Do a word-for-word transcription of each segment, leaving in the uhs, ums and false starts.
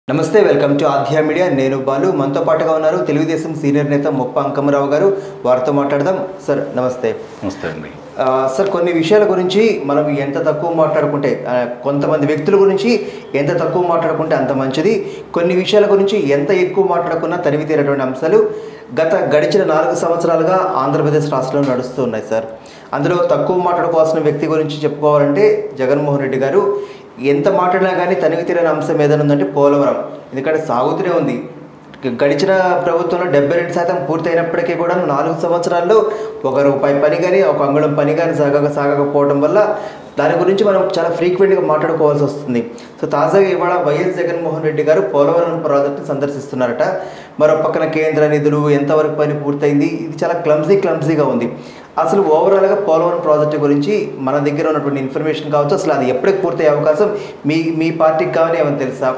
నమస్తే, welcome to ఆధ్యా media. నేను బాలు. మనతో పాటుగా ఉన్నారు తెలుగుదేశం సీనియర్ నేత ముప్ప అంకమరావు గారు. వారితో మాట్లాడదాం. సార్ నమస్తే. నమస్తే అండి. సార్, కొన్ని విషయాల గురించి మనం ఎంత తక్కువ మాట్లాడుకుంటే, కొంతమంది వ్యక్తుల గురించి ఎంత తక్కువ మాట్లాడుకుంటే అంత మంచిది. కొన్ని విషయాల గురించి ఎంత ఎక్కువ మాట్లాడుకున్నా తనివి తీరటువంటి అంశాలు గత గడిచిన నాలుగు సంవత్సరాలుగా ఆంధ్రప్రదేశ్ రాష్ట్రంలో నడుస్తూ ఉన్నాయి సార్. అందులో తక్కువ మాట్లాడుకోవాల్సిన వ్యక్తి గురించి చెప్పుకోవాలంటే జగన్మోహన్ రెడ్డి గారు. ఎంత మాట్లాడినా కానీ తనివి తీరని అంశం ఏదైనా ఉందంటే పోలవరం. ఎందుకంటే సాగుతూనే ఉంది. గడిచిన ప్రభుత్వంలో డెబ్బై రెండు శాతం పూర్తయినప్పటికీ కూడా నాలుగు సంవత్సరాల్లో ఒక రూపాయి పని కానీ ఒక అంగుళం పని కానీ సాగక సాగకపోవడం వల్ల దాని గురించి మనం చాలా ఫ్రీక్వెంట్గా మాట్లాడుకోవాల్సి వస్తుంది. సో తాజాగా ఇవాళ వైఎస్ జగన్మోహన్ రెడ్డి గారు పోలవరం ప్రాజెక్టుని సందర్శిస్తున్నారట. మరో పక్కన కేంద్ర నిధులు ఎంతవరకు పని పూర్తయింది, ఇది చాలా క్లమ్జీ క్లమ్జీగా ఉంది. అసలు ఓవరాల్గా పోలవరం ప్రాజెక్టు గురించి మన దగ్గర ఉన్నటువంటి ఇన్ఫర్మేషన్ కావచ్చు, అసలు అది ఎప్పటికి పూర్తయ్యే అవకాశం మీ మీ పార్టీకి కావాలి ఏమని తెలుసా?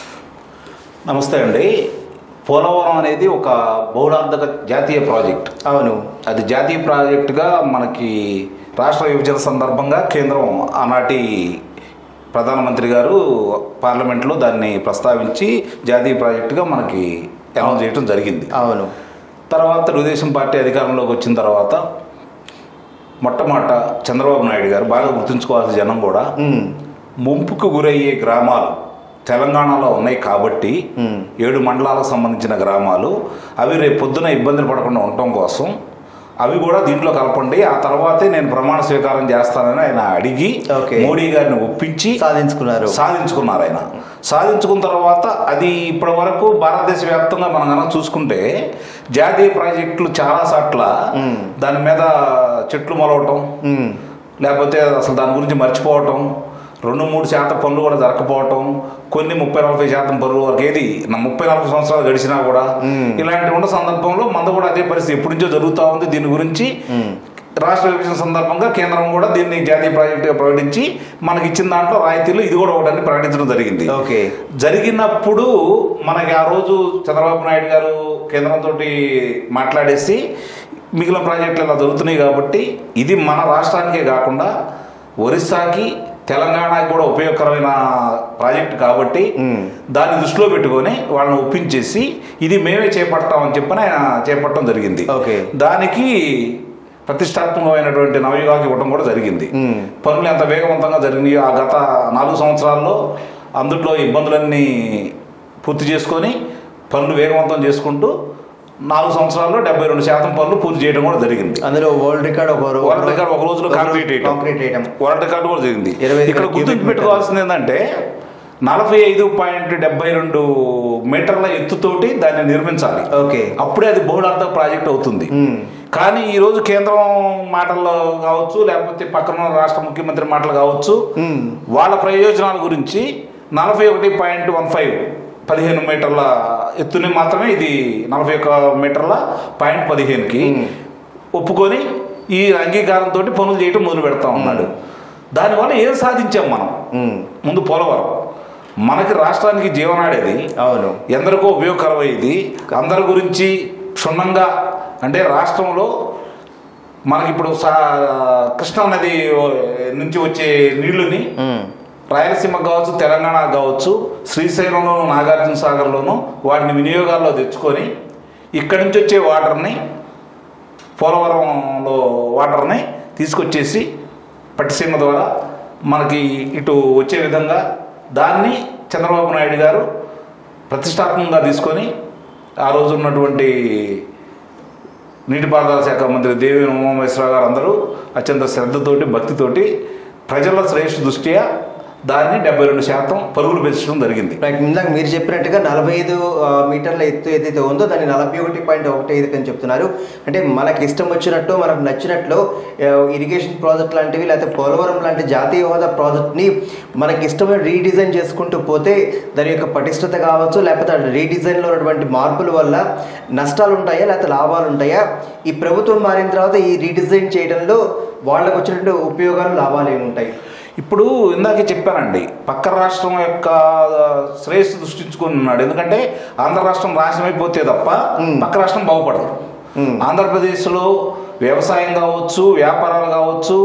నమస్తే అండి. పోలవరం అనేది ఒక బహుళార్థక జాతీయ ప్రాజెక్ట్. అవును, అది జాతీయ ప్రాజెక్టుగా మనకి రాష్ట్ర విభజన సందర్భంగా కేంద్రం ఆనాటి ప్రధానమంత్రి గారు పార్లమెంట్లో దాన్ని ప్రస్తావించి జాతీయ ప్రాజెక్టుగా మనకి అనౌన్స్ చేయడం జరిగింది. అవును. తర్వాత తెలుగుదేశం పార్టీ అధికారంలోకి వచ్చిన తర్వాత మొట్టమొదట చంద్రబాబు నాయుడు గారు, బాగా గుర్తుంచుకోవాల్సిన జనం కూడా, ముంపుకు గురయ్యే గ్రామాలు తెలంగాణలో ఉన్నాయి కాబట్టి ఏడు మండలాలకు సంబంధించిన గ్రామాలు, అవి రేపు పొద్దున ఇబ్బందులు పడకుండా ఉండటం కోసం అవి కూడా దీంట్లో కలపండి, ఆ తర్వాతే నేను ప్రమాణ స్వీకారం చేస్తానని ఆయన అడిగి మోడీ గారిని ఒప్పించి సాధించుకున్నారు సాధించుకున్నారు ఆయన సాధించుకున్న తర్వాత అది ఇప్పటి వరకు భారతదేశ వ్యాప్తంగా మనం కనుక చూసుకుంటే జాతీయ ప్రాజెక్టులు చాలా చోట్ల దాని మీద చెట్లు మొలవటం, లేకపోతే అసలు దాని గురించి మర్చిపోవటం, రెండు మూడు శాతం పనులు కూడా జరగకపోవటం, కొన్ని ముప్పై నలభై శాతం పనులు వరకు, ఏది ముప్పై నలభై సంవత్సరాలు గడిచినా కూడా ఇలాంటి ఉన్న సందర్భంలో మంద కూడా అదే పరిస్థితి ఎప్పటి నుంచో జరుగుతూ ఉంది. దీని గురించి రాష్ట్ర విభజన సందర్భంగా కేంద్రం కూడా దీన్ని జాతీయ ప్రాజెక్టుగా ప్రకటించి మనకి ఇచ్చిన దాంట్లో రాయితీలు ఇది కూడా ఒకటి ప్రకటించడం జరిగింది. ఓకే, జరిగినప్పుడు మనకి ఆ రోజు చంద్రబాబు నాయుడు గారు కేంద్రంతో మాట్లాడేసి మిగిలిన ప్రాజెక్టులు ఇలా జరుగుతున్నాయి కాబట్టి ఇది మన రాష్ట్రానికే కాకుండా ఒరిస్సాకి తెలంగాణకి కూడా ఉపయోగకరమైన ప్రాజెక్టు కాబట్టి దాన్ని దృష్టిలో పెట్టుకొని వాళ్ళని ఒప్పించేసి ఇది మేమే చేపట్టామని చెప్పని ఆయన చేపట్టడం జరిగింది. దానికి ప్రతిష్టాత్మకమైనటువంటి నవయుగాకి ఇవ్వడం కూడా జరిగింది. పనులు ఎంత వేగవంతంగా జరిగినాయో ఆ గత నాలుగు సంవత్సరాల్లో అందులో ఇబ్బందులన్నీ పూర్తి చేసుకొని పనులు వేగవంతం చేసుకుంటూ నాలుగు సంవత్సరాల్లో డెబ్బై రెండు శాతం పనులు పూర్తి చేయడం కూడా జరిగింది. అందులో వరల్డ్ రికార్డ్ వరల్డ్ రికార్డ్ ఒక రోజులో కాంక్రీట్ వేయడం వరల్డ్ రికార్డు కూడా జరిగింది. ఇక్కడ గుర్తు పెట్టుకోవాల్సింది ఏంటంటే నలభై ఐదు పాయింట్ డెబ్బై రెండు మీటర్ల ఎత్తుతోటి దాన్ని నిర్మించాలి. ఓకే, అప్పుడే అది బహుళార్థక ప్రాజెక్ట్ అవుతుంది. కానీ ఈ రోజు కేంద్రం మాటల్లో కావచ్చు, లేకపోతే పక్కన రాష్ట్ర ముఖ్యమంత్రి మాటలు కావచ్చు, వాళ్ళ ప్రయోజనాల గురించి నలభై ఒకటి పాయింట్ వన్ ఫైవ్ పదిహేను మీటర్ల ఎత్తుని మాత్రమే, ఇది నలభై ఒక్క మీటర్ల పాయింట్ పదిహేనుకి ఒప్పుకొని ఈ అంగీకారంతో పనులు చేయటం మొదలు పెడతా ఉన్నాడు. దానివల్ల ఏం సాధించాం మనం? ముందు పోలవరం మనకి రాష్ట్రానికి జీవనాడేది, అవును, ఎందరికో ఉపయోగకరమయ్యేది, అందరి గురించి క్షుణ్ణంగా, అంటే రాష్ట్రంలో మనకి ఇప్పుడు కృష్ణా నది నుంచి వచ్చే నీళ్లుని రాయలసీమ కావచ్చు, తెలంగాణ కావచ్చు, శ్రీశైలంలోను నాగార్జున సాగర్లోను వాటిని వినియోగాల్లో తెచ్చుకొని ఇక్కడి నుంచి వచ్చే వాటర్ని, పోలవరంలో వాటర్ని తీసుకొచ్చేసి పట్టిసీమ ద్వారా మనకి ఇటు వచ్చే విధంగా దాన్ని చంద్రబాబు నాయుడు గారు ప్రతిష్టాత్మకంగా తీసుకొని ఆ రోజు ఉన్నటువంటి నీటిపారుదల శాఖ మంత్రి దేవినేని ఉమామహేశ్వరరావు గారు అందరూ అత్యంత శ్రద్ధతోటి భక్తితోటి ప్రజల శ్రేష్ఠ దృష్ట్యా దాన్ని డెబ్బై రెండు శాతం పరుగులు పెంచడం జరిగింది. ఇందాక మీరు చెప్పినట్టుగా నలభై ఐదు మీటర్ల ఎత్తు ఏదైతే ఉందో దాన్ని నలభై ఒకటి పాయింట్ ఒకటి ఐదు అని చెప్తున్నారు. అంటే మనకి ఇష్టం వచ్చినట్టు, మనకు నచ్చినట్లు ఇరిగేషన్ ప్రాజెక్ట్ లాంటివి, లేకపోతే పోలవరం లాంటి జాతీయ హోదా ప్రాజెక్ట్ని మనకి ఇష్టమైన రీడిజైన్ చేసుకుంటూ పోతే దాని యొక్క పటిష్టత కావచ్చు, లేకపోతే రీడిజైన్లో ఉన్నటువంటి మార్పుల వల్ల నష్టాలు ఉంటాయా లేకపోతే లాభాలు ఉంటాయా? ఈ ప్రభుత్వం మారిన తర్వాత ఈ రీడిజైన్ చేయడంలో వాళ్ళకు వచ్చినటువంటి ఉపయోగాలు, లాభాలు ఏమి ఉంటాయి? ఇప్పుడు ఇందాకే చెప్పానండి, పక్క రాష్ట్రం యొక్క శ్రేయస్సు దృష్టించుకుని ఉన్నాడు. ఎందుకంటే ఆంధ్ర రాష్ట్రం నాశనం అయిపోతే తప్ప పక్క రాష్ట్రం బాగుపడదు. ఆంధ్రప్రదేశ్లో వ్యవసాయం కావచ్చు, వ్యాపారాలు కావచ్చు,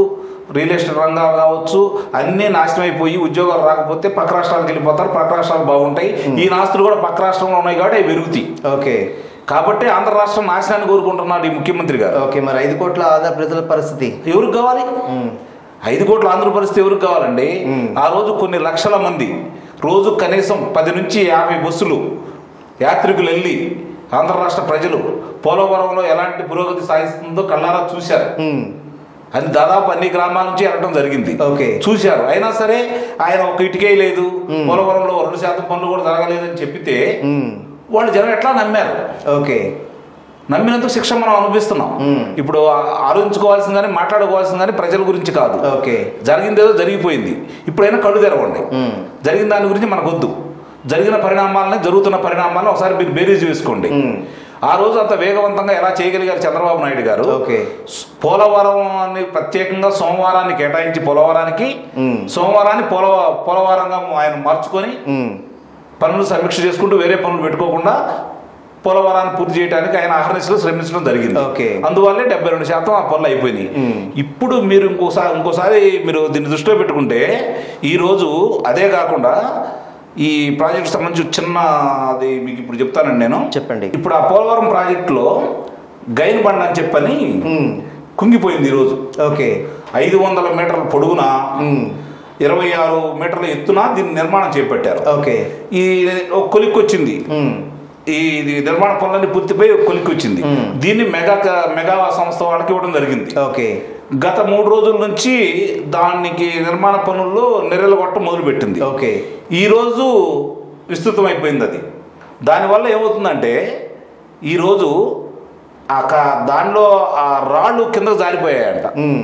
రియల్ ఎస్టేట్ రంగాలు కావచ్చు, అన్నీ నాశనం అయిపోయి ఉద్యోగాలు రాకపోతే పక్క రాష్ట్రాలకు వెళ్ళిపోతారు, పక్క రాష్ట్రాలు బాగుంటాయి. ఈ ఆస్తులు కూడా పక్క రాష్ట్రంలో ఉన్నాయి కాబట్టి అవి పెరుగుతాయి. ఓకే, కాబట్టి ఆంధ్ర రాష్ట్రం నాశనాన్ని కోరుకుంటున్నాడు ఈ ముఖ్యమంత్రి గారు. ఓకే, మరి ఐదు కోట్ల ఆంధ్ర ప్రజల పరిస్థితి ఎవరికి కావాలి? ఐదు కోట్ల ఆంధ్ర పరిస్థితి ఎవరికి కావాలండి? ఆ రోజు కొన్ని లక్షల మంది రోజు కనీసం పది నుంచి యాభై బస్సులు యాత్రికులు వెళ్ళి ఆంధ్ర రాష్ట్ర ప్రజలు పోలవరంలో ఎలాంటి పురోగతి సాధిస్తుందో కళ్ళారా చూశారు. అది దాదాపు అన్ని గ్రామాల నుంచి వెళ్ళడం జరిగింది, చూశారు. అయినా సరే ఆయన ఒక ఇటుకే లేదు, పోలవరంలో రెండు శాతం పనులు కూడా జరగలేదని చెప్పితే వాళ్ళు జనం ఎట్లా నమ్మారు? ఓకే, నమ్మినందుకు శిక్ష మనం అనుభవిస్తున్నాం. ఇప్పుడు ఆలోచించుకోవాల్సింది కానీ మాట్లాడుకోవాల్సింది కానీ ప్రజల గురించి కాదు. ఓకే, జరిగిందేదో జరిగిపోయింది, ఇప్పుడైనా కళ్ళు తెరవండి. జరిగిన దాని గురించి మనకొద్దు, జరిగిన పరిణామాలని జరుగుతున్న పరిణామాలను ఒకసారి మీరు బేరీజ్ వేసుకోండి. ఆ రోజు అంత వేగవంతంగా ఎలా చేయగలిగారు చంద్రబాబు నాయుడు గారు? పోలవరాన్ని ప్రత్యేకంగా సోమవారాన్ని కేటాయించి పోలవరానికి సోమవారాన్ని పోల పోలవరంగా ఆయన మార్చుకొని పనులు సమీక్ష చేసుకుంటూ వేరే పనులు పెట్టుకోకుండా పోలవరాన్ని పూర్తి చేయడానికి ఆయన అహర్నిశలు శ్రమించడం జరిగింది. అందువల్లే డెబ్బై రెండు శాతం ఆ పనులు అయిపోయినాయి. ఇప్పుడు మీరు ఇంకోసారి ఇంకోసారి మీరు దీన్ని దృష్టిలో పెట్టుకుంటే ఈరోజు అదే కాకుండా ఈ ప్రాజెక్ట్ సంబంధించి చిన్న అది మీకు ఇప్పుడు చెప్తానండి నేను. చెప్పండి. ఇప్పుడు ఆ పోలవరం ప్రాజెక్టులో గైన్ బండ్ అని చెప్పని కుంగిపోయింది ఈరోజు. ఓకే, ఐదు వందల మీటర్ల పొడుగున ఇరవై ఆరు మీటర్ల ఎత్తున దీన్ని నిర్మాణం చేపట్టారు. ఓకే, ఈ ఒక కొలిక్కి వచ్చింది, ఈ నిర్మాణ పనులన్నీ పూర్తిపోయి కొలిక్కి వచ్చింది. దీన్ని మెగా మెగా సంస్థ వాళ్ళకి ఇవ్వడం జరిగింది. ఓకే, గత మూడు రోజుల నుంచి దానికి నిర్మాణ పనుల్లో నెర్రెల కొట్ట మొదలుపెట్టింది. ఓకే, ఈరోజు విస్తృతం అయిపోయింది. అది దానివల్ల ఏమవుతుందంటే ఈరోజు ఆ దానిలో ఆ రాళ్ళు కిందకు జారిపోయాయంట.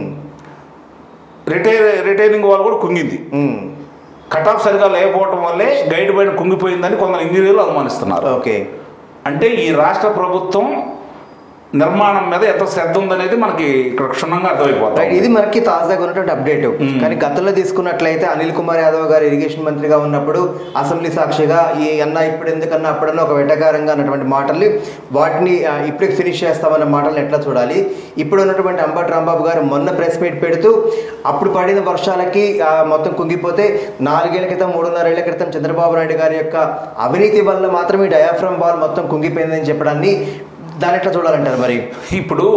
రిటైర్ రిటైనింగ్ వాళ్ళు కూడా కుంగింది. కట్ ఆఫ్ సరిగా లేకపోవటం వల్లే గైడ్ పైన కుంగిపోయిందని కొందరు ఇంజనీర్లు అనుమానిస్తున్నారు. ఓకే, అంటే ఈ రాష్ట్ర ప్రభుత్వం నిర్మాణం మీద ఎంత శ్రద్ధ ఉందనేది మనకి ఇక్కడ క్షుణ్ణంగా అర్థమైపోతుంది. ఇది మనకి తాజాగా ఉన్నటువంటి అప్డేట్. కానీ గతంలో తీసుకున్నట్లయితే అనిల్ కుమార్ యాదవ్ గారు ఇరిగేషన్ మంత్రిగా ఉన్నప్పుడు అసెంబ్లీ సాక్షిగా ఈ అన్న ఇప్పుడు ఎందుకన్నా అప్పుడన్నా ఒక వెటకారంగా అన్నటువంటి మాటల్ని వాటిని ఇప్పుడు ఫినిష్ చేస్తామన్న మాటలను ఎట్లా చూడాలి? ఇప్పుడు ఉన్నటువంటి అంబటి రాంబాబు గారు మొన్న ప్రెస్ మీట్ పెడుతూ అప్పుడు పడిన వర్షాలకి మొత్తం కుంగిపోతే నాలుగేళ్ల క్రితం మూడున్నరేళ్ల క్రితం చంద్రబాబు నాయుడు గారి యొక్క అవినీతి వల్ల మాత్రమే డయాఫ్రమ్ వాల్ మొత్తం కుంగిపోయిందని చెప్పడాన్ని దాని ఎట్లా చూడాలంటారు? మరి ఇప్పుడు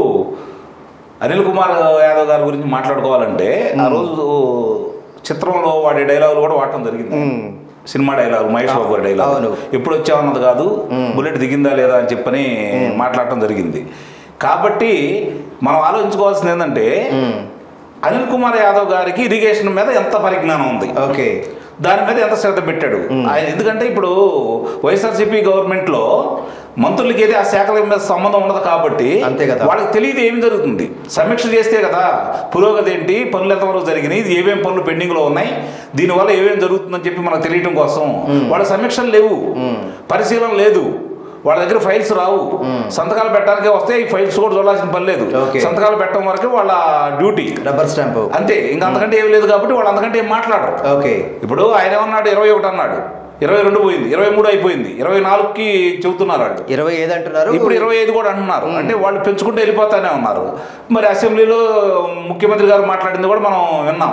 అనిల్ కుమార్ యాదవ్ గారి గురించి మాట్లాడుకోవాలంటే ఆ రోజు చిత్రంలో వాడే డైలాగులు కూడా వాడటం జరిగింది. సినిమా డైలాగు, మహేష్ బాబు గారి డైలాగు, ఎప్పుడు వచ్చామన్నది కాదు, బుల్లెట్ దిగిందా లేదా అని చెప్పని మాట్లాడటం జరిగింది. కాబట్టి మనం ఆలోచించుకోవాల్సింది ఏంటంటే అనిల్ కుమార్ యాదవ్ గారికి ఇరిగేషన్ మీద ఎంత పరిజ్ఞానం ఉంది, ఓకే, దాని మీద ఎంత శ్రద్ధ పెట్టాడు ఆయన. ఎందుకంటే ఇప్పుడు వైఎస్ఆర్సీపీ గవర్నమెంట్లో మంత్రులకి ఏది ఆ శాఖల మీద సంబంధం ఉండదు కాబట్టి వాళ్ళకి తెలియదు ఏమి జరుగుతుంది. సమీక్ష చేస్తే కదా పురోగతి ఏంటి, పనులు ఎంతవరకు జరిగినాయి, ఇది ఏమేమి పనులు పెండింగ్లో ఉన్నాయి, దీనివల్ల ఏమేమి జరుగుతుందని చెప్పి మనకు తెలియటం కోసం వాళ్ళ సమీక్షలు లేవు, పరిశీలన లేదు, వాళ్ళ దగ్గర ఫైల్స్ రావు. సంతకాలు పెట్టడానికే వస్తే ఈ ఫైల్స్ కూడా చూడాల్సిన పని లేదు. సంతకాలు పెట్టడం వరకు వాళ్ళ డ్యూటీ, రబ్బర్ స్టాంప్ అంతే, ఇంకా అంతకంటే ఏమి లేదు. కాబట్టి వాళ్ళు అంతకంటే ఏం మాట్లాడరు. ఓకే, ఇప్పుడు ఆయన ఏమన్నాడు, ఇరవై ఒకటి అన్నాడు, ఇరవై రెండు పోయింది, ఇరవై మూడు అయిపోయింది, ఇరవై నాలుగుకి చెబుతున్నారు వాళ్ళు, ఇరవై ఐదు అంటున్నారు, ఇప్పుడు ఇరవై ఐదు కూడా అంటున్నారు. అంటే వాళ్ళు పెంచుకుంటూ వెళ్ళిపోతానే ఉన్నారు. మరి అసెంబ్లీలో ముఖ్యమంత్రి గారు మాట్లాడింది కూడా మనం విన్నాం.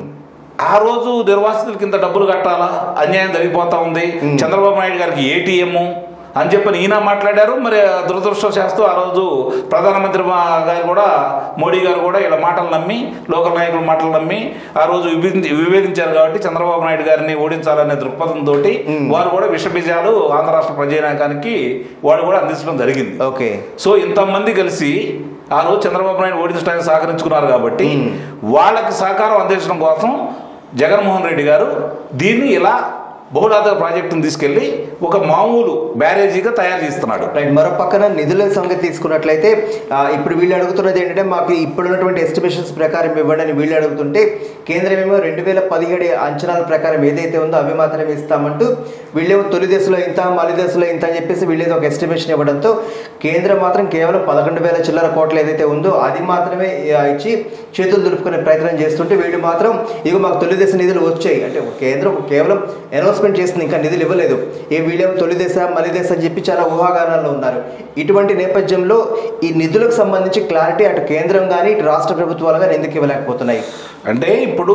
ఆ రోజు నిర్వాసితులకి ఇంత డబ్బులు కట్టాలా, అన్యాయం జరిగిపోతా ఉంది, చంద్రబాబు నాయుడు గారికి ఏటీఎం అని చెప్పని ఈయన మాట్లాడారు. మరి దురదృష్టవశాస్తు ఆ రోజు ప్రధానమంత్రి గారు కూడా, మోడీ గారు కూడా ఇలా మాటలు నమ్మి, లోకల్ నాయకుల మాటలు నమ్మి ఆ రోజు విభేదించారు. కాబట్టి చంద్రబాబు నాయుడు గారిని ఓడించాలనే దృక్పథంతో వారు కూడా విషబీజాలు ఆంధ్ర రాష్ట్ర ప్రజానాయకానికి వాడు కూడా అందించడం జరిగింది. ఓకే, సో ఇంతమంది కలిసి ఆ రోజు చంద్రబాబు నాయుడు ఓడించడానికి సహకరించుకున్నారు. కాబట్టి వాళ్ళకి సహకారం అందించడం కోసం జగన్మోహన్ రెడ్డి గారు దీన్ని ఇలా బహుళార్థక ప్రాజెక్టును తీసుకెళ్లి ఒక మామూలు బ్యారేజీగా తయారు చేస్తున్నాడు. రైట్. మరో పక్కన నిధుల సంగతి తీసుకున్నట్లయితే ఇప్పుడు వీళ్ళు అడుగుతున్నది ఏంటంటే మాకు ఇప్పుడున్నటువంటి ఎస్టిమేషన్స్ ప్రకారం ఇవ్వండి వీళ్ళు అడుగుతుంటే కేంద్రం ఏమో రెండు వేల పదిహేడు అంచనాల ప్రకారం ఏదైతే ఉందో అవి మాత్రమే ఇస్తామంటూ వీళ్ళేమో తొలి దశలో ఇంత మలి దశలో ఇంత అని చెప్పేసి వీళ్ళేదో ఒక ఎస్టిమేషన్ ఇవ్వడంతో కేంద్రం మాత్రం కేవలం పదకొండు వేల చిల్లర కోట్లు ఏదైతే ఉందో అది మాత్రమే ఇచ్చి చేతులు దులుపుకునే ప్రయత్నం చేస్తుంటే వీళ్ళు మాత్రం ఇక మాకు తొలి దశ నిధులు వచ్చాయి అంటే కేంద్రం కేవలం అనౌన్స్మెంట్ చేస్తుంది, ఇంకా నిధులు ఇవ్వలేదు. ఏ వీళ్ళేమో తొలి దశ మలి దశ అని చెప్పి చాలా ఊహాగానాల్లో ఉన్నారు. ఇటువంటి నేపథ్యంలో ఈ నిధులకు సంబంధించి క్లారిటీ అటు కేంద్రం కానీ ఇటు రాష్ట్ర ప్రభుత్వాలు కానీ ఎందుకు ఇవ్వలేకపోతున్నాయి? అంటే ఇప్పుడు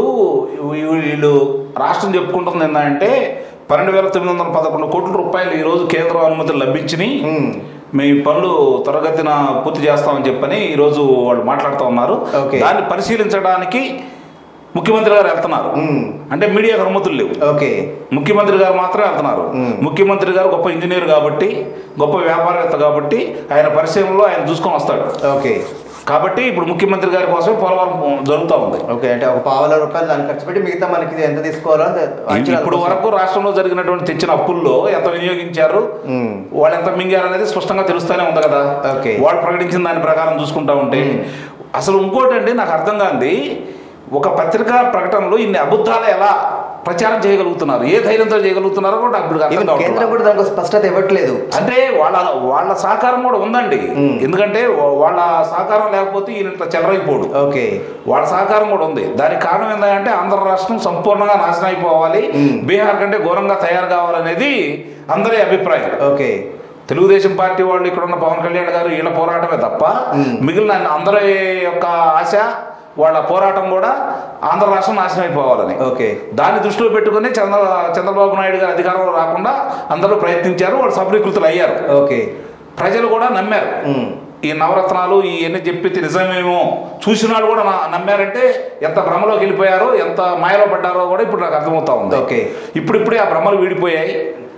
వీళ్ళు రాష్ట్రం చెప్పుకుంటుంది ఏంటంటే పన్నెండు వేల తొమ్మిది వందల పదకొండు కోట్ల రూపాయలు ఈరోజు కేంద్ర అనుమతులు లభించినాయి, మీ పనులు త్వరగతిన పూర్తి చేస్తామని చెప్పని ఈరోజు వాళ్ళు మాట్లాడుతూ ఉన్నారు. దాన్ని పరిశీలించడానికి ముఖ్యమంత్రి గారు వెళ్తున్నారు. అంటే మీడియాకు అనుమతులు లేవు. ఓకే, ముఖ్యమంత్రి గారు మాత్రమే వెళ్తున్నారు. ముఖ్యమంత్రి గారు గొప్ప ఇంజనీర్ కాబట్టి, గొప్ప వ్యాపారవేత్త కాబట్టి ఆయన పరిశ్రమలో ఆయన చూసుకొని వస్తాడు. ఓకే, కాబట్టి ఇప్పుడు ముఖ్యమంత్రి గారి కోసం పోలవరం జరుగుతూ ఉంది. ఓకే, అంటే ఒక పావుల రూపాయలు దాన్ని ఖర్చు పెట్టి మిగతా మనకి ఎంత తీసుకోవాలో ఇప్పుడు వరకు రాష్ట్రంలో జరిగినటువంటి తెచ్చిన అప్పుల్లో ఎంత వినియోగించారు, వాళ్ళు ఎంత మింగారు అనేది స్పష్టంగా తెలుస్తూనే ఉంది కదా. వాళ్ళు ప్రకటించిన దాని ప్రకారం చూసుకుంటా ఉంటే అసలు ఇంకోటి అండి నాకు అర్థం కాంది, ఒక పత్రికా ప్రకటనలో ఇన్ని అబద్ధాలు ఎలా ప్రచారం చేయగలుగుతున్నారు, ఏ ధైర్యంతో చేయగలుగుతున్నారో కూడా నాకు కేంద్రం కూడా దానికి స్పష్టత ఇవ్వట్లేదు. అంటే వాళ్ళ వాళ్ళ సహకారం కూడా ఉందండి, ఎందుకంటే వాళ్ళ సహకారం లేకపోతే ఈయన ఇట్లా చెలరైపోడు. ఓకే, వాళ్ళ సహకారం కూడా ఉంది. దానికి కారణం ఏంటంటే ఆంధ్ర రాష్ట్రం సంపూర్ణంగా నాశనం అయిపోవాలి, బీహార్ కంటే ఘోరంగా తయారు కావాలనేది అందరి అభిప్రాయం. ఓకే, తెలుగుదేశం పార్టీ వాళ్ళు ఇక్కడ ఉన్న పవన్ కళ్యాణ్ గారు వీళ్ళ పోరాటమే తప్ప మిగిలిన అందరి యొక్క ఆశ వాళ్ళ పోరాటం కూడా ఆంధ్ర రాష్ట్రం నాశనం అయిపోవాలని. ఓకే, దాన్ని దృష్టిలో పెట్టుకుని చంద్ర చంద్రబాబు నాయుడు గారు అధికారంలో రాకుండా అందరూ ప్రయత్నించారు, వాళ్ళు సఫలీకృతులు అయ్యారు. ఓకే, ప్రజలు కూడా నమ్మారు. ఈ నవరత్నాలు ఇవన్నీ చెప్పి నిజమేమో చూసిన వాళ్ళు కూడా నమ్మారంటే ఎంత భ్రమలోకి వెళ్ళిపోయారో, ఎంత మాయలో పడ్డారో కూడా ఇప్పుడు నాకు అర్థమవుతా ఉంది. ఓకే, ఇప్పుడిప్పుడే ఆ భ్రమలు వీడిపోయాయి,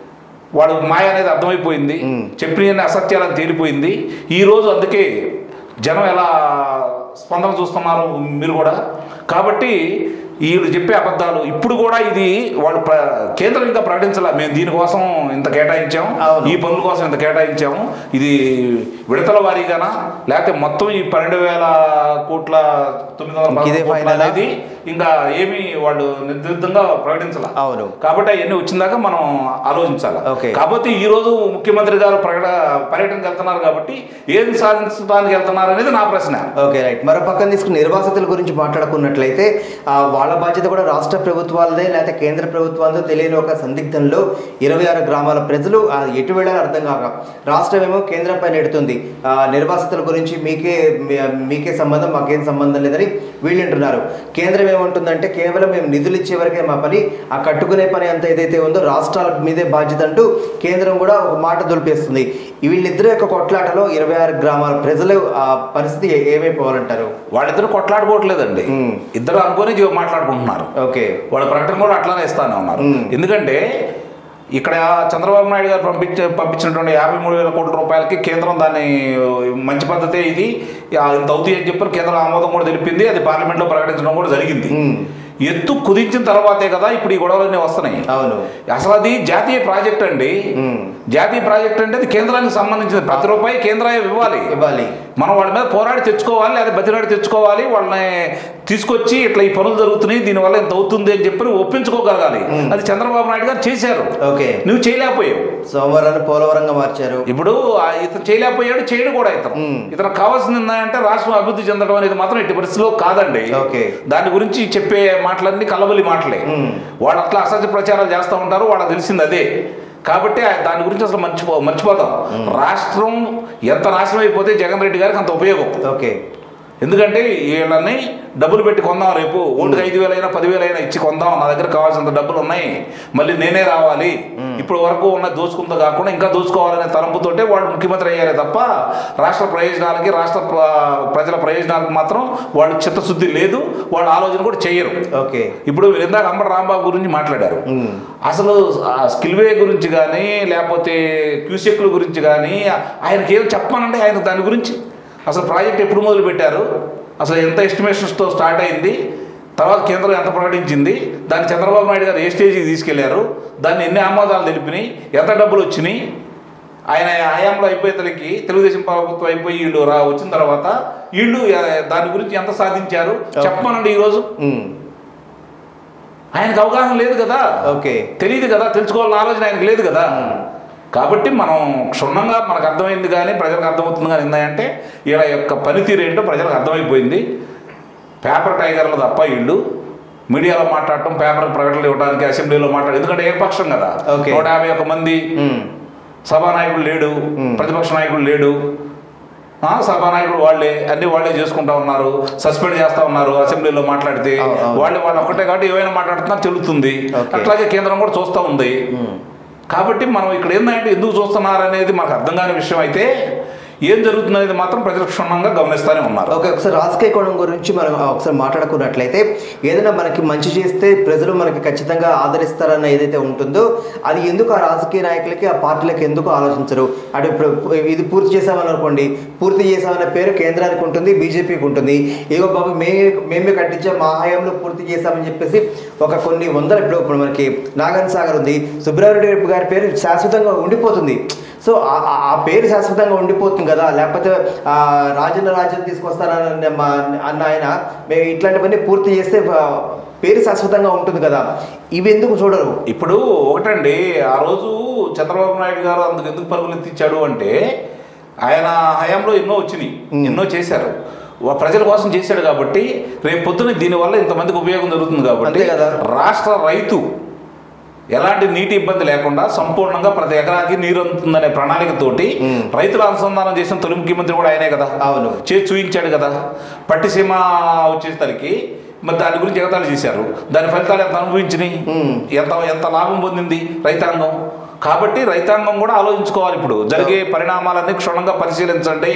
వాడు మాయ అనేది అర్థమైపోయింది, చెప్పిన అసత్యాలను తేలిపోయింది. ఈరోజు అందుకే జనం ఎలా స్పందన చూస్తున్నారు మీరు కూడా. కాబట్టి వీళ్ళు చెప్పే అబద్ధాలు ఇప్పుడు కూడా ఇది వాళ్ళు కేంద్రం ఇంకా ప్రకటించాల, మేము దీనికోసం ఇంత కేటాయించాము, ఈ పనుల కోసం ఇంత కేటాయించాము, ఇది విడతల వారీగానా లేకపోతే మొత్తం ఈ పన్నెండు వేల కోట్ల తొమ్మిది వందల అనేది ఇంకా ఏమి వాళ్ళు నిర్దిష్టంగా ప్రకటించాల. అవును, కాబట్టి అవన్నీ వచ్చిందాక మనం ఆలోచించాలి. కాబట్టి ఈ రోజు ముఖ్యమంత్రి గారు ప్రకట పర్యటనకు వెళ్తున్నారు కాబట్టి ఏది సాధించడానికి వెళ్తున్నారు అనేది నా ప్రశ్న. Okay, right. మరో పక్కన తీసుకుని నిర్వాసితుల గురించి మాట్లాడుకున్నట్లయితే వాళ్ళ బాధ్యత కూడా రాష్ట్ర ప్రభుత్వాలదే లేకపోతే కేంద్ర ప్రభుత్వాలతో తెలియని ఒక సందిగ్ధంలో ఇరవై ఆరు గ్రామాల ప్రజలు ఎటు వెళ్ళాలని అర్థం కాక రాష్ట్రమేమో కేంద్రంపై నెడుతుంది. నిర్వాసితుల గురించి మీకే మీకే సంబంధం మాకేం సంబంధం లేదని వీళ్ళు అంటున్నారు. కేంద్రం ఏమంటుందంటే కేవలం మేము నిధులు ఇచ్చే వరకే మా పని, ఆ కట్టుకునే పని అంత ఏదైతే ఉందో రాష్ట్రాల మీదే బాధ్యత అంటూ కేంద్రం కూడా ఒక మాట దులిపేస్తుంది. వీళ్ళిద్దరు యొక్క కొట్లాటలో ఇరవై ఆరు గ్రామాల ప్రజలు ఆ పరిస్థితి ఏమైపోవాలంటారు? వాళ్ళిద్దరు కొట్లాడుకోవట్లేదండి, ఇద్దరు అనుకుని మాట్లాడుకుంటున్నారు. ఓకే, వాళ్ళ ప్రకటన కూడా అట్లానే ఇస్తానే ఉన్నారు. ఎందుకంటే ఇక్కడ చంద్రబాబు నాయుడు గారు పంపించ పంపించినటువంటి యాభై మూడు వేల కోట్ల రూపాయలకి కేంద్రం దాన్ని మంచి పద్ధతే ఇది ఇంత అవుతాయి అని చెప్పి కేంద్రం ఆమోదం కూడా తెలిపింది, అది పార్లమెంట్లో ప్రకటించడం కూడా జరిగింది. ఎత్తు కుదించిన తర్వాతే కదా ఇప్పుడు ఈ గొడవలన్నీ వస్తున్నాయి. అవును, అసలు అది జాతీయ ప్రాజెక్ట్ అండి. జాతీయ ప్రాజెక్ట్ అంటే అది కేంద్రానికి సంబంధించింది, ప్రతి రూపాయి కేంద్రం ఇవ్వాలి ఇవ్వాలి మనం వాళ్ళ మీద పోరాడి తెచ్చుకోవాలి, లేదా బతిరాడి తెచ్చుకోవాలి, వాళ్ళని తీసుకొచ్చి ఇట్లా ఈ పనులు జరుగుతున్నాయి దీనివల్ల ఎంత అవుతుంది అని చెప్పి ఒప్పించుకోగలగాలి. అది చంద్రబాబు నాయుడు గారు చేశారు. ఓకే, నువ్వు చేయలేకపోయావు. సోమవారాన్ని పోలవరంగా మార్చారు. ఇప్పుడు ఇతను చేయలేకపోయాడు, చేయడు కూడా ఇతను ఇతను కావాల్సింది ఏంటంటే రాష్ట్రం అభివృద్ధి చెందడం అనేది మాత్రం ఎట్టి పరిస్థితిలో కాదండి. దాని గురించి చెప్పే మాటలన్నీ కలబలి మాటలే. వాళ్ళు అట్లా అసత్య ప్రచారాలు చేస్తూ ఉంటారు, వాళ్ళకి తెలిసింది అదే. కాబట్టి దాని గురించి అసలు మర్చిపో మర్చిపోతాం రాష్ట్రం ఎంత నాశనం అయిపోతే జగన్ రెడ్డి గారికి అంత ఉపయోగం. ఓకే, ఎందుకంటే వీళ్ళని డబ్బులు పెట్టి కొందాం, రేపు ఓటుకి ఐదు వేలు అయినా పదివేలు అయినా ఇచ్చి కొందాం, నా దగ్గర కావాల్సినంత డబ్బులు ఉన్నాయి, మళ్ళీ నేనే రావాలి, ఇప్పుడు వరకు ఉన్న దోచుకుంటూ కాకుండా ఇంకా దోచుకోవాలనే తలంపుతోటే వాళ్ళు ముఖ్యమంత్రి అయ్యారే తప్ప రాష్ట్ర ప్రయోజనాలకి రాష్ట్ర ప్రజల ప్రయోజనాలకు మాత్రం వాళ్ళు చిత్తశుద్ధి లేదు, వాళ్ళ ఆలోచన కూడా చేయరు. ఓకే, ఇప్పుడు ఇందాక అంబటి రాంబాబు గురించి మాట్లాడారు. అసలు స్కిల్వే గురించి కానీ లేకపోతే క్యూసెక్ల గురించి కానీ ఆయనకి ఏదో చెప్పానంటే ఆయన దాని గురించి అసలు ప్రాజెక్ట్ ఎప్పుడు మొదలు పెట్టారు, అసలు ఎంత ఎస్టిమేషన్స్తో స్టార్ట్ అయింది, తర్వాత కేంద్రం ఎంత ప్రకటించింది, దాన్ని చంద్రబాబు నాయుడు గారు ఏ స్టేజ్కి తీసుకెళ్లారు, దాన్ని ఎన్ని ఆమోదాలు తెలిపినాయి, ఎంత డబ్బులు వచ్చినాయి, ఆయన హయాంలో అయిపోయేతలకి తెలుగుదేశం ప్రభుత్వం అయిపోయి వీళ్ళు రా వచ్చిన తర్వాత వీళ్ళు దాని గురించి ఎంత సాధించారు చెప్పమనండి. ఈరోజు ఆయనకు అవగాహన లేదు కదా, ఓకే తెలియదు కదా, తెలుసుకోవాలని ఆలోచన ఆయనకు లేదు కదా. కాబట్టి మనం క్షుణ్ణంగా మనకు అర్థమైంది కానీ ప్రజలకు అర్థమవుతుంది కానీ ఏంటంటే వీళ్ళ యొక్క పనితీరు ఏంటో ప్రజలకు అర్థమైపోయింది. పేపర్ టైగర్లు తప్ప వీళ్ళు మీడియాలో మాట్లాడటం, పేపర్ ప్రకటనలు ఇవ్వడానికి, అసెంబ్లీలో మాట్లాడడం, ఎందుకంటే ఏకపక్షం కదా, నూట యాభై ఒక్క మంది సభానాయకుడు లేడు, ప్రతిపక్ష నాయకుడు లేడు, సభానాయకులు వాళ్ళే అన్ని వాళ్ళే చేసుకుంటా ఉన్నారు, సస్పెండ్ చేస్తా ఉన్నారు అసెంబ్లీలో మాట్లాడితే. వాళ్ళే వాళ్ళు ఒక్కటే కాబట్టి ఏమైనా మాట్లాడుతున్నా తెలుస్తుంది. అట్లాగే కేంద్రం కూడా చూస్తూ ఉంది. కాబట్టి మనం ఇక్కడ ఏంటంటే ఎందుకు చూస్తున్నారు అనేది మనకు అర్థం కాని విషయం అయితే ఏం జరుగుతుంది అనేది మాత్రం ప్రజలు క్షుణ్ణంగా గమనిస్తూనే ఉన్నారు. ఓకే, ఒకసారి రాజకీయ కోణం గురించి మనం ఒకసారి మాట్లాడుకున్నట్లయితే ఏదైనా మనకి మంచి చేస్తే ప్రజలు మనకి ఖచ్చితంగా ఆదరిస్తారన్న ఏదైతే ఉంటుందో అది ఎందుకు ఆ రాజకీయ నాయకులకి ఆ పార్టీలకి ఎందుకు ఆలోచించరు? అటు ఇది పూర్తి చేసామని అనుకోండి, పూర్తి చేసామన్న పేరు కేంద్రానికి ఉంటుంది, బీజేపీకి ఉంటుంది. ఏగో బాబు మేమే మేమే కట్టించాం, మా హయాంలో పూర్తి చేసామని చెప్పేసి ఒక కొన్ని వందల ఇప్పుడు ఇప్పుడు మనకి నాగన్ సాగర్ ఉంది, సుబ్రహ్మణ్య గారి పేరు శాశ్వతంగా ఉండిపోతుంది. సో ఆ పేరు శాశ్వతంగా ఉండిపోతుంది కదా. లేకపోతే రాజన్న రాజ్యం తీసుకొస్తానన్న అన్న ఆయన మేము ఇట్లాంటివన్నీ పూర్తి చేస్తే పేరు శాశ్వతంగా ఉంటుంది కదా, ఇవి ఎందుకు చూడరు? ఇప్పుడు ఒకటండి, ఆ రోజు చంద్రబాబు నాయుడు గారు అందుకు ఎందుకు పరుగులు ఎత్తిచ్చాడు అంటే ఆయన హయాంలో ఎన్నో వచ్చినాయి, ఎన్నో చేశారు, ప్రజల కోసం చేశాడు. కాబట్టి రేపు పొద్దున దీనివల్ల ఇంతమందికి ఉపయోగం జరుగుతుంది. కాబట్టి రాష్ట్ర రైతు ఎలాంటి నీటి ఇబ్బంది లేకుండా సంపూర్ణంగా ప్రతి ఎకరాకి నీరు అందుతుందనే ప్రణాళికతోటి రైతుల అనుసంధానం చేసిన తొలి ముఖ్యమంత్రి కూడా ఆయనే కదా. అవును, చేసి చూపించాడు కదా. పట్టిసీమ వచ్చేసరికి మరి దాని గురించి ఎగతాళి చేశారు, దాని ఫలితాలు ఎంత అనుభవించినాయి, ఎంత ఎంత లాభం పొందింది రైతాంగం. కాబట్టి రైతాంగం కూడా ఆలోచించుకోవాలి. ఇప్పుడు జరిగే పరిణామాలన్నీ క్షుణ్ణంగా పరిశీలించండి.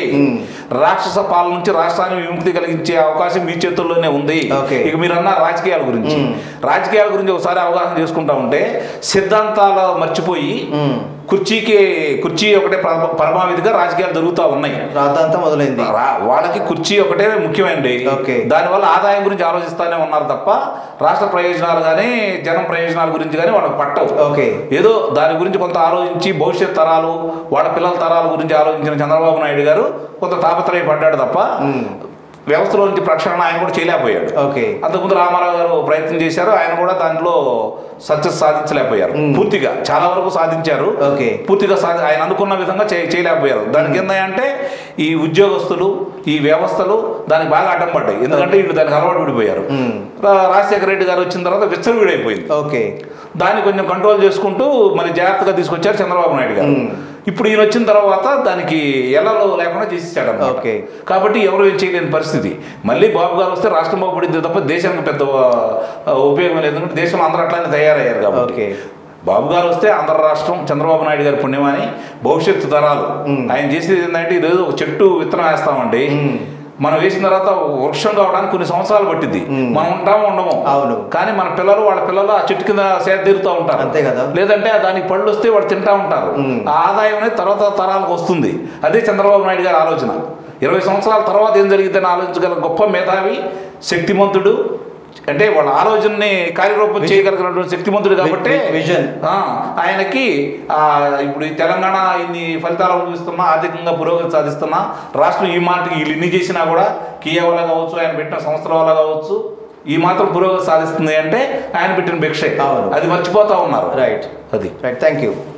రాక్షస పాలన నుంచి రాష్ట్రాన్ని విముక్తి కలిగించే అవకాశం మీ చేతుల్లోనే ఉంది. ఇక మీరు అన్న రాజకీయాల గురించి రాజకీయాల గురించి ఒకసారి అవగాహన చేసుకుంటా ఉంటే సిద్ధాంతాలు మర్చిపోయి కుర్చీకి కుర్చీ ఒకటే పరమావిధిగా రాజకీయాలు జరుగుతూ ఉన్నాయి. రాద్ధాంతం మొదలైంది. వాళ్ళకి కుర్చీ ఒకటే ముఖ్యమైనది. దానివల్ల ఆదాయం గురించి ఆలోచిస్తానే ఉన్నారు తప్ప రాష్ట్ర ప్రయోజనాలు కానీ జనం ప్రయోజనాల గురించి కానీ వాళ్ళకి పట్టవు. ఏదో దాని గురించి కొంత ఆలోచించి భవిష్యత్ తరాలు వాళ్ళ పిల్లల తరాల గురించి ఆలోచించిన చంద్రబాబు నాయుడు గారు కొంత తాపత్రయపడ్డాడు తప్ప వ్యవస్థలో నుంచి ప్రక్షాళన ఆయన కూడా చేయలేకపోయాడు. అంతకుముందు రామారావు గారు ప్రయత్నం చేశారు, ఆయన కూడా దాంట్లో సక్సెస్ సాధించలేకపోయారు. పూర్తిగా చాలా వరకు సాధించారు, పూర్తిగా సాధి ఆయన అనుకున్న విధంగా చేయలేకపోయారు. దానికి ఏంటంటే ఈ ఉద్యోగస్తులు ఈ వ్యవస్థలు దానికి బాగా అడ్డం పడ్డాయి. ఎందుకంటే వీళ్ళు దానికి అలవాటు విడిపోయారు. రాజశేఖర రెడ్డి గారు వచ్చిన తర్వాత విచ్చలవిడైపోయింది. ఓకే, దాన్ని కొంచెం కంట్రోల్ చేసుకుంటూ మరి జాగ్రత్తగా తీసుకొచ్చారు చంద్రబాబు నాయుడు గారు. ఇప్పుడు ఈయన వచ్చిన తర్వాత దానికి ఎల్లలో లేకుండా చేసేసాడు అన్నమాట. కాబట్టి ఎవరు ఏం చేయలేని పరిస్థితి. మళ్ళీ బాబు గారు వస్తే రాష్ట్రం బాగుపడింది తప్ప దేశానికి పెద్ద ఉపయోగం లేదు. ఎందుకంటే దేశంలో అందరూ అట్లానే తయారయ్యారు. కాబట్టి బాబు గారు వస్తే ఆంధ్ర రాష్ట్రం చంద్రబాబు నాయుడు గారి పుణ్యమని భవిష్యత్తు తరాలు ఆయన చేసేది ఏంటంటే ఈరోజు ఒక చెట్టు విత్తనం వేస్తామండి, మనం వేసిన తర్వాత వృక్షం కావడానికి కొన్ని సంవత్సరాలు పట్టింది. మనం ఉంటాము ఉండము. అవును, కానీ మన పిల్లలు వాళ్ళ పిల్లలు ఆ చెట్టు కింద సేద తీరుతూ ఉంటారు. అంతే కదా. లేదంటే దానికి పళ్ళు వస్తే వాళ్ళు తింటా ఉంటారు. ఆ ఆదాయం అనేది తర్వాత తరాలకు వస్తుంది. అదే చంద్రబాబు నాయుడు గారి ఆలోచన. ఇరవై సంవత్సరాల తర్వాత ఏం జరిగిద్దని ఆలోచించగల గొప్ప మేధావి, శక్తిమంతుడు, అంటే వాళ్ళ ఆలోచనని కార్యరూపం చేయగలిగినటువంటి శక్తిమంతుడు. కాబట్టి ఆయనకి ఇప్పుడు ఈ తెలంగాణ ఇన్ని ఫలితాలు అనుభవిస్తున్నా, ఆర్థికంగా పురోగతి సాధిస్తున్నా, రాష్ట్రం ఈ మాటకి వీళ్ళు ఇన్ని చేసినా కూడా కియా వల్ల కావచ్చు, ఆయన పెట్టిన సంస్థల వల్ల కావచ్చు ఈ మాత్రం పురోగతి సాధిస్తుంది అంటే ఆయన పెట్టిన భిక్షే. అది మర్చిపోతా ఉన్నారు. రైట్, అది రైట్. Thank you.